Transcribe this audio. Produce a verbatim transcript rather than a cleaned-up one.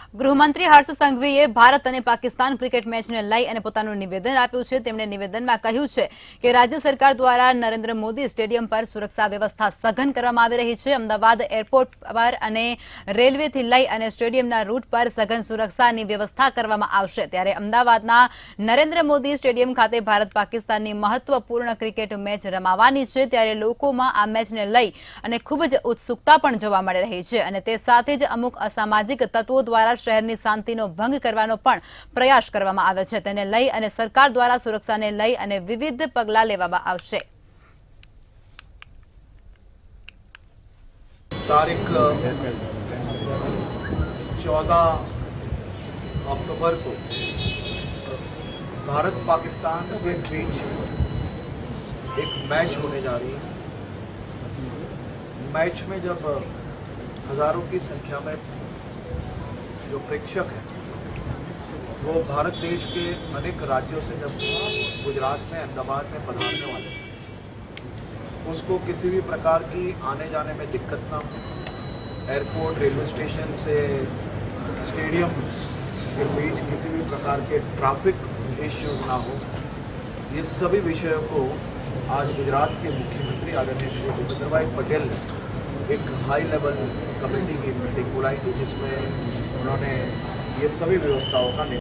ગૃહમંત્રી હર્ષ સંઘવીએ ભારત અને પાકિસ્તાન ક્રિકેટ મેચને લઈ અને પોતાનું નિવેદન આપ્યું છે। તેમણે નિવેદનમાં કહ્યું છે કે રાજ્ય સરકાર દ્વારા નરેન્દ્ર મોદી સ્ટેડિયમ પર સુરક્ષા વ્યવસ્થા સઘન કરવામાં આવી રહી છે। અમદાવાદ એરપોર્ટ પર અને રેલવેથી લઈ અને સ્ટેડિયમના રૂટ પર સઘન સુરક્ષાની વ્યવસ્થા કરવામાં આવશે। ત્યારે અમદાવાદના નરેન્દ્ર મોદી સ્ટેડિયમ ખાતે ભારત પાકિસ્તાનની મહત્વપૂર્ણ ક્રિકેટ મેચ રમાવાની છે। ત્યારે લોકોમાં આ મેચને લઈ અને ખૂબ જ ઉત્સુકતા પણ જોવા મળી રહી છે અને તે સાથે જ અમુક અસામાજિક તત્વો દ્વારા શહેરની શાંતિનો ભંગ કરવાનો પણ પ્રયાસ કરવામાં આવે છે। તેને લઈ અને સરકાર દ્વારા સુરક્ષાને લઈ અને વિવિધ પગલાં લેવામાં આવશે। तारीख चौदह अक्टूबर को भारत पाकिस्तान के बीच एक मैच होने जा रही है। मैच में जब हजारों की संख्या में जो प्रेक्षक हैं वो भारत देश के अनेक राज्यों से जब गुजरात में अहमदाबाद में पधारने वाले उसको किसी भी प्रकार की आने जाने में दिक्कत ना हो, एयरपोर्ट रेलवे स्टेशन से स्टेडियम के बीच किसी भी प्रकार के ट्रैफिक इश्यूज ना हो, ये सभी विषयों को आज गुजरात के मुख्यमंत्री आदरणीय श्री भूपेंद्र भाई पटेल ने एक हाई लेवल कमेटी की मीटिंग बुलाई थी, जिसमें उन्होंने ये सभी व्यवस्थाओं का